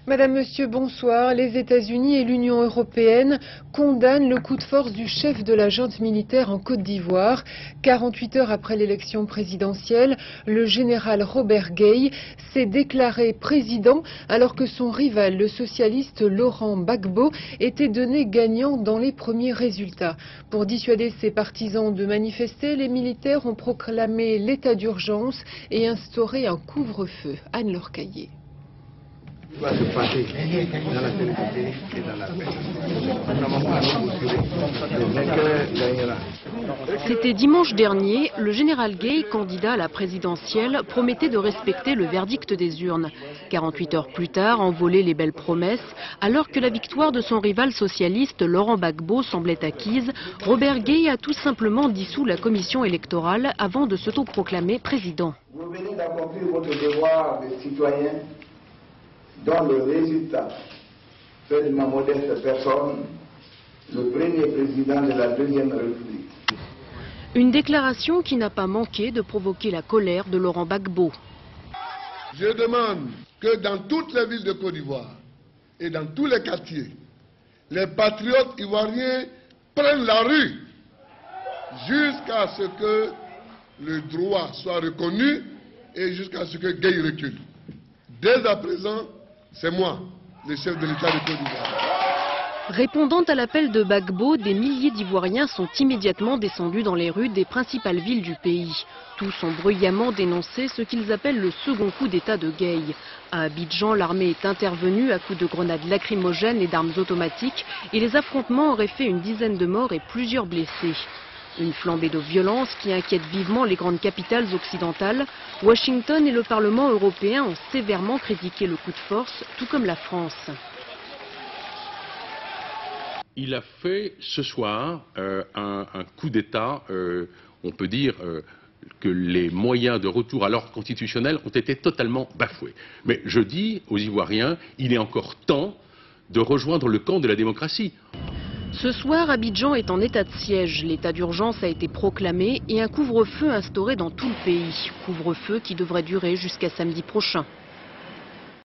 Madame, Monsieur, bonsoir. Les États-Unis et l'Union européenne condamnent le coup de force du chef de la junte militaire en Côte d'Ivoire. 48 heures après l'élection présidentielle, le général Robert Gueye s'est déclaré président alors que son rival, le socialiste Laurent Gbagbo, était donné gagnant dans les premiers résultats. Pour dissuader ses partisans de manifester, les militaires ont proclamé l'état d'urgence et instauré un couvre-feu. Anne-Laure Caillé. Va se passer dans la sécurité et dans la paix. Nous n'avons pas à nous mesurer. Le vainqueur gagnera. C'était dimanche dernier, le général Gueye, candidat à la présidentielle, promettait de respecter le verdict des urnes. 48 heures plus tard, envolait les belles promesses. Alors que la victoire de son rival socialiste, Laurent Gbagbo, semblait acquise, Robert Gueye a tout simplement dissous la commission électorale avant de s'autoproclamer président. Vous venez d'accomplir votre devoir de citoyen, dont le résultat fait de ma modeste personne le premier président de la Deuxième République. Une déclaration qui n'a pas manqué de provoquer la colère de Laurent Gbagbo. Je demande que dans toutes les villes de Côte d'Ivoire et dans tous les quartiers, les patriotes ivoiriens prennent la rue jusqu'à ce que le droit soit reconnu et jusqu'à ce que Gueye recule. Dès à présent, c'est moi, le chef de l'État de Côte d'Ivoire. Répondant à l'appel de Gbagbo, des milliers d'Ivoiriens sont immédiatement descendus dans les rues des principales villes du pays. Tous ont bruyamment dénoncé ce qu'ils appellent le second coup d'État de Gueye. À Abidjan, l'armée est intervenue à coups de grenades lacrymogènes et d'armes automatiques et les affrontements auraient fait une dizaine de morts et plusieurs blessés. Une flambée de violence qui inquiète vivement les grandes capitales occidentales. Washington et le Parlement européen ont sévèrement critiqué le coup de force, tout comme la France. Il a fait ce soir un coup d'État, on peut dire que les moyens de retour à l'ordre constitutionnel ont été totalement bafoués. Mais je dis aux Ivoiriens, il est encore temps de rejoindre le camp de la démocratie. Ce soir, Abidjan est en état de siège. L'état d'urgence a été proclamé et un couvre-feu instauré dans tout le pays. Couvre-feu qui devrait durer jusqu'à samedi prochain.